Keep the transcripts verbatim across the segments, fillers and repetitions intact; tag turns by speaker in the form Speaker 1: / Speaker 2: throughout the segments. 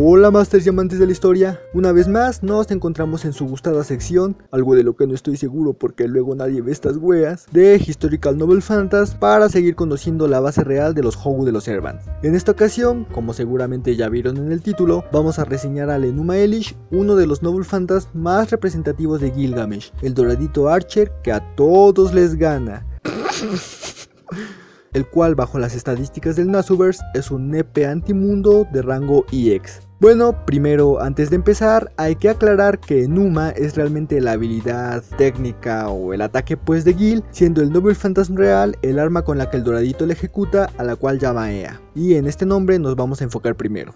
Speaker 1: Hola Masters y amantes de la historia, una vez más nos encontramos en su gustada sección, algo de lo que no estoy seguro porque luego nadie ve estas weas, de Historical Novel Fantasy para seguir conociendo la base real de los Hogu de los Servants. En esta ocasión, como seguramente ya vieron en el título, vamos a reseñar al Enuma Elish, uno de los Novel Fantasy más representativos de Gilgamesh, el doradito Archer que a todos les gana. El cual bajo las estadísticas del Nasuverse es un nepe antimundo de rango E X. Bueno, primero, antes de empezar, hay que aclarar que Enuma es realmente la habilidad técnica o el ataque pues de Gil, siendo el Noble Phantasm real el arma con la que el doradito le ejecuta, a la cual llama Ea. Y en este nombre nos vamos a enfocar primero.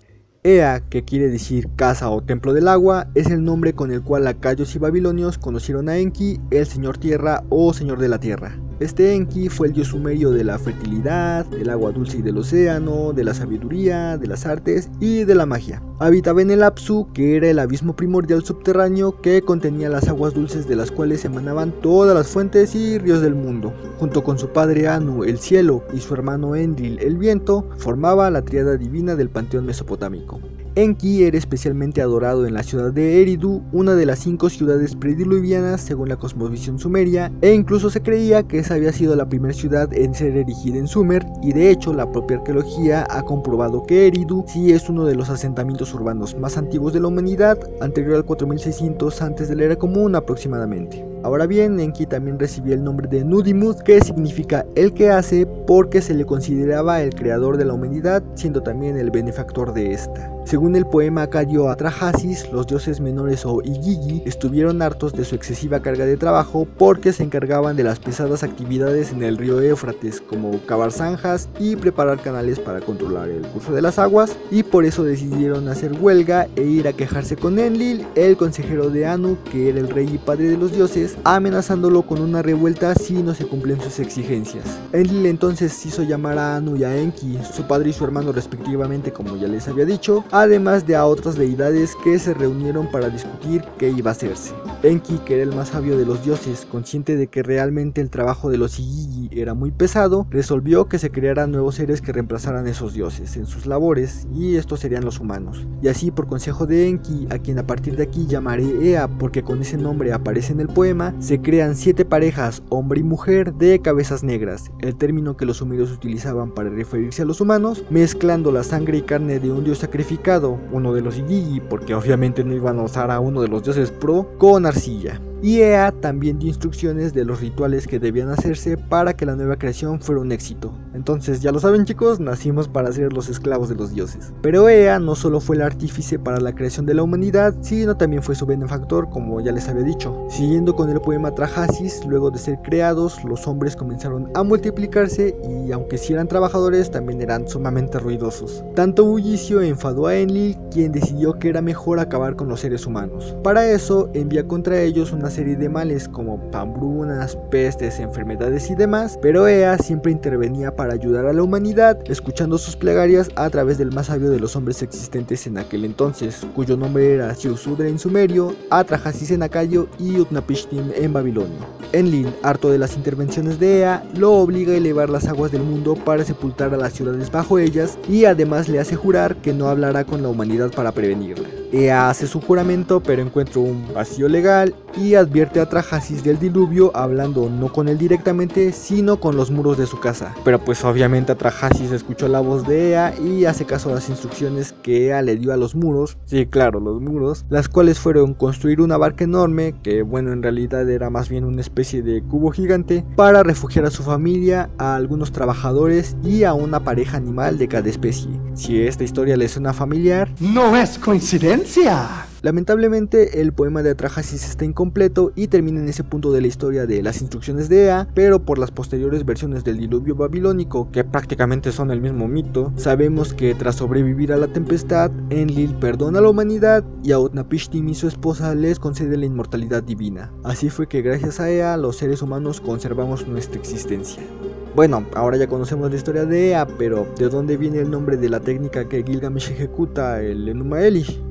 Speaker 1: Ea, que quiere decir casa o templo del agua, es el nombre con el cual acayos y babilonios conocieron a Enki, el señor tierra o señor de la tierra. Este Enki fue el dios sumerio de la fertilidad, del agua dulce y del océano, de la sabiduría, de las artes y de la magia. Habitaba en el Apsu, que era el abismo primordial subterráneo que contenía las aguas dulces de las cuales emanaban todas las fuentes y ríos del mundo. Junto con su padre Anu, el cielo, y su hermano Enlil, el viento, formaba la tríada divina del panteón mesopotámico. Enki era especialmente adorado en la ciudad de Eridu, una de las cinco ciudades prediluvianas según la cosmovisión sumeria, e incluso se creía que esa había sido la primera ciudad en ser erigida en Sumer, y de hecho la propia arqueología ha comprobado que Eridu sí es uno de los asentamientos urbanos más antiguos de la humanidad, anterior al cuatro mil seiscientos antes de la era común aproximadamente. Ahora bien, Enki también recibía el nombre de Nudimud, que significa el que hace, porque se le consideraba el creador de la humanidad, siendo también el benefactor de esta. Según el poema acadio Atrahasis, los dioses menores o Igigi estuvieron hartos de su excesiva carga de trabajo porque se encargaban de las pesadas actividades en el río Éufrates, como cavar zanjas y preparar canales para controlar el curso de las aguas, y por eso decidieron hacer huelga e ir a quejarse con Enlil, el consejero de Anu, que era el rey y padre de los dioses, amenazándolo con una revuelta si no se cumplen sus exigencias. Enlil entonces hizo llamar a Anu y a Enki, su padre y su hermano respectivamente, como ya les había dicho, además de a otras deidades que se reunieron para discutir qué iba a hacerse. Enki, que era el más sabio de los dioses, consciente de que realmente el trabajo de los Igigi era muy pesado, resolvió que se crearan nuevos seres que reemplazaran a esos dioses en sus labores, y estos serían los humanos. Y así, por consejo de Enki, a quien a partir de aquí llamaré Ea porque con ese nombre aparece en el poema, se crean siete parejas, hombre y mujer, de cabezas negras, el término que los sumerios utilizaban para referirse a los humanos, mezclando la sangre y carne de un dios sacrificado, uno de los Igigi, porque obviamente no iban a usar a uno de los dioses pro, con arcilla. Y Ea también dio instrucciones de los rituales que debían hacerse para que la nueva creación fuera un éxito. Entonces, ya lo saben chicos, nacimos para ser los esclavos de los dioses. Pero Ea no solo fue el artífice para la creación de la humanidad, sino también fue su benefactor, como ya les había dicho. Siguiendo con el poema Trahasis, luego de ser creados, los hombres comenzaron a multiplicarse y aunque sí eran trabajadores, también eran sumamente ruidosos. Tanto bullicio enfadó a Enlil, quien decidió que era mejor acabar con los seres humanos. Para eso, envía contra ellos una serie de males como hambrunas, pestes, enfermedades y demás, pero Ea siempre intervenía para ayudar a la humanidad, escuchando sus plegarias a través del más sabio de los hombres existentes en aquel entonces, cuyo nombre era Ziusudra en sumerio, Atrahasis en acayo y Utnapishtim en babilonio. Enlil, harto de las intervenciones de Ea, lo obliga a elevar las aguas del mundo para sepultar a las ciudades bajo ellas, y además le hace jurar que no hablará con la humanidad para prevenirla. Ea hace su juramento, pero encuentra un vacío legal y advierte a Trahasis del diluvio, hablando no con él directamente, sino con los muros de su casa. Pero pues obviamente Trahasis escuchó la voz de Ea y hace caso a las instrucciones que Ea le dio a los muros, sí claro, los muros, las cuales fueron construir una barca enorme, que bueno en realidad era más bien una especie de cubo gigante, para refugiar a su familia, a algunos trabajadores y a una pareja animal de cada especie. Si esta historia les suena familiar,
Speaker 2: no es coincidencia.
Speaker 1: Lamentablemente el poema de Atrahasis está incompleto y termina en ese punto de la historia de las instrucciones de Ea, pero por las posteriores versiones del diluvio babilónico, que prácticamente son el mismo mito, sabemos que tras sobrevivir a la tempestad, Enlil perdona a la humanidad y a Utnapishtim y su esposa les concede la inmortalidad divina. Así fue que gracias a Ea los seres humanos conservamos nuestra existencia. Bueno, ahora ya conocemos la historia de Ea, pero ¿de dónde viene el nombre de la técnica que Gilgamesh ejecuta, el Enuma Elish?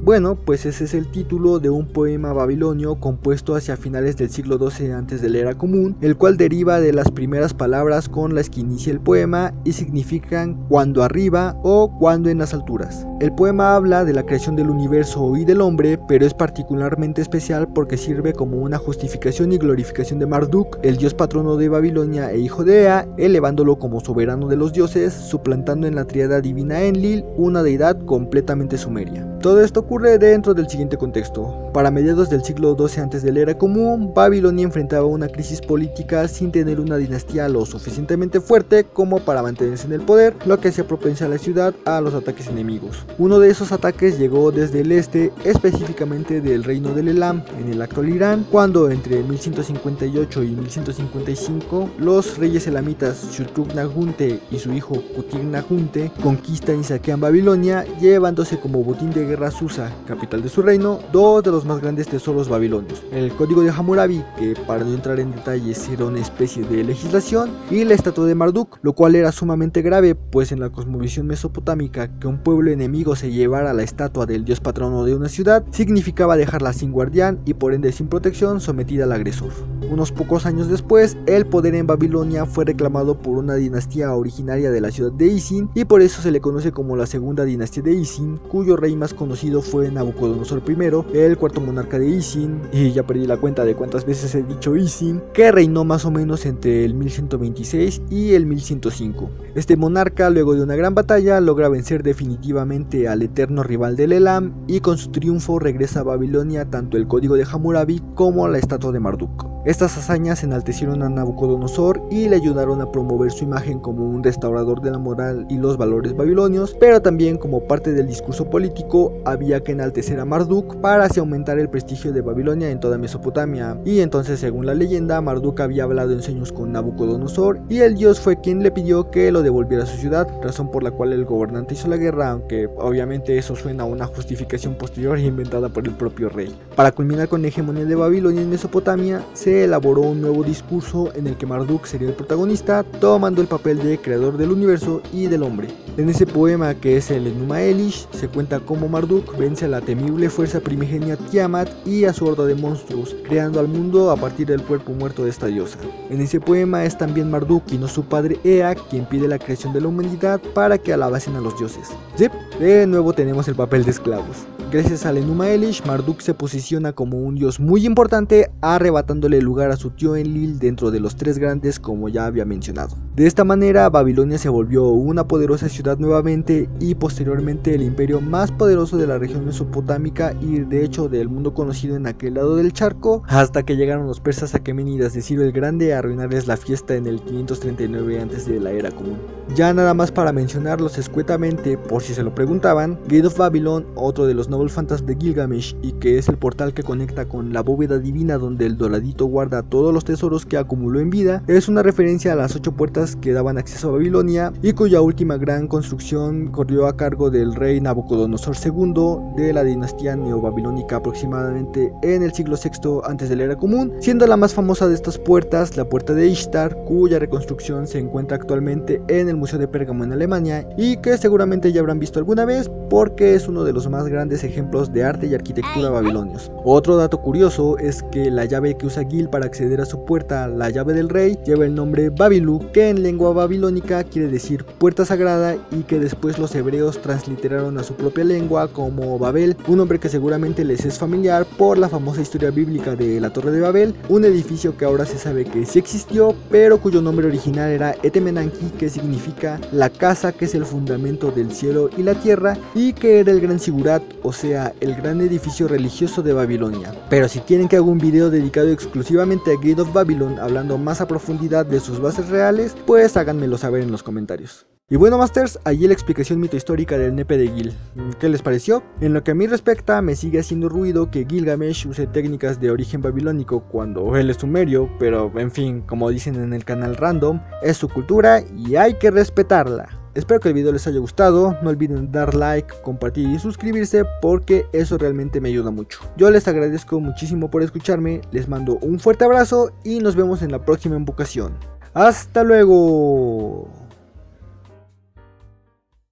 Speaker 1: Bueno, pues ese es el título de un poema babilonio compuesto hacia finales del siglo doce antes de la era común, el cual deriva de las primeras palabras con las que inicia el poema y significan cuando arriba o cuando en las alturas. El poema habla de la creación del universo y del hombre, pero es particularmente especial porque sirve como una justificación y glorificación de Marduk, el dios patrono de Babilonia e hijo de Ea, elevándolo como soberano de los dioses, suplantando en la tríada divina Enlil una deidad completamente sumeria. Todo esto ocurre dentro del siguiente contexto. Para mediados del siglo doce antes de la era común, Babilonia enfrentaba una crisis política sin tener una dinastía lo suficientemente fuerte como para mantenerse en el poder, lo que hacía propensa a la ciudad a los ataques enemigos. Uno de esos ataques llegó desde el este, específicamente del reino del Elam, en el actual Irán, cuando entre mil ciento cincuenta y ocho y mil ciento cincuenta y cinco los reyes elamitas Shutug-Naghunte y su hijo Kutir-Naghunte conquistan y saquean Babilonia, llevándose como botín de guerra Susa, capital de su reino, dos de los más grandes tesoros babilonios: el código de Hammurabi, que para no entrar en detalles era una especie de legislación, y la estatua de Marduk, lo cual era sumamente grave, pues en la cosmovisión mesopotámica que un pueblo enemigo se llevara la estatua del dios patrono de una ciudad significaba dejarla sin guardián y por ende sin protección, sometida al agresor. Unos pocos años después, el poder en Babilonia fue reclamado por una dinastía originaria de la ciudad de Isin, y por eso se le conoce como la segunda dinastía de Isin, cuyo rey más conocido fue Nabucodonosor primero, el cuarto monarca de Isin, y ya perdí la cuenta de cuántas veces he dicho Isin, que reinó más o menos entre el mil ciento veintiséis y el mil ciento cinco. Este monarca, luego de una gran batalla, logra vencer definitivamente al eterno rival del Elam, y con su triunfo regresa a Babilonia tanto el código de Hammurabi como la estatua de Marduk. Estas hazañas enaltecieron a Nabucodonosor y le ayudaron a promover su imagen como un restaurador de la moral y los valores babilonios, pero también como parte del discurso político había que enaltecer a Marduk para así aumentar el prestigio de Babilonia en toda Mesopotamia. Y entonces, según la leyenda, Marduk había hablado en sueños con Nabucodonosor y el dios fue quien le pidió que lo devolviera a su ciudad, razón por la cual el gobernante hizo la guerra, aunque obviamente eso suena a una justificación posterior inventada por el propio rey. Para culminar con la hegemonía de Babilonia en Mesopotamia, se elaboró un nuevo discurso en el que Marduk sería el protagonista, tomando el papel de creador del universo y del hombre. En ese poema, que es el Enuma Elish, se cuenta cómo Marduk vence a la temible fuerza primigenia Tiamat y a su horda de monstruos, creando al mundo a partir del cuerpo muerto de esta diosa. En ese poema es también Marduk y no su padre Ea quien pide la creación de la humanidad para que alabasen a los dioses. Zip, de nuevo tenemos el papel de esclavos. Gracias al Enuma Elish, Marduk se posiciona como un dios muy importante, arrebatándole lugar a su tío Enlil dentro de los tres grandes, como ya había mencionado. De esta manera, Babilonia se volvió una poderosa ciudad nuevamente y posteriormente el imperio más poderoso de la región mesopotámica y de hecho del mundo conocido en aquel lado del charco, hasta que llegaron los persas aquemenidas de Ciro el Grande a arruinarles la fiesta en el quinientos treinta y nueve antes de la era común. Ya nada más para mencionarlos escuetamente, por si se lo preguntaban, Gate of Babylon, otro de los Noble Fantasy de Gilgamesh, y que es el portal que conecta con la bóveda divina donde el doradito guarda todos los tesoros que acumuló en vida, es una referencia a las ocho puertas que daban acceso a Babilonia y cuya última gran construcción corrió a cargo del rey Nabucodonosor segundo de la dinastía neobabilónica aproximadamente en el siglo sexto antes de la era común, siendo la más famosa de estas puertas la puerta de Ishtar, cuya reconstrucción se encuentra actualmente en el Museo de Pérgamo en Alemania y que seguramente ya habrán visto alguna vez porque es uno de los más grandes ejemplos de arte y arquitectura babilonios. Otro dato curioso es que la llave que usa Gil para acceder a su puerta, la llave del rey, lleva el nombre Babilu, que en lengua babilónica quiere decir puerta sagrada y que después los hebreos transliteraron a su propia lengua como Babel, un nombre que seguramente les es familiar por la famosa historia bíblica de la Torre de Babel, un edificio que ahora se sabe que sí existió, pero cuyo nombre original era Etemenanki, que significa la casa que es el fundamento del cielo y la tierra, y que era el gran Sigurat, o sea, el gran edificio religioso de Babilonia. Pero si quieren que haga un video dedicado exclusivamente a Gate of Babylon, hablando más a profundidad de sus bases reales, pues háganmelo saber en los comentarios. Y bueno, Masters, allí la explicación mitohistórica del nepe de Gil. ¿Qué les pareció? En lo que a mí respecta, me sigue haciendo ruido que Gilgamesh use técnicas de origen babilónico cuando él es sumerio, pero en fin, como dicen en el canal Random, es su cultura y hay que respetarla. Espero que el video les haya gustado, no olviden dar like, compartir y suscribirse porque eso realmente me ayuda mucho. Yo les agradezco muchísimo por escucharme, les mando un fuerte abrazo y nos vemos en la próxima invocación. ¡Hasta luego!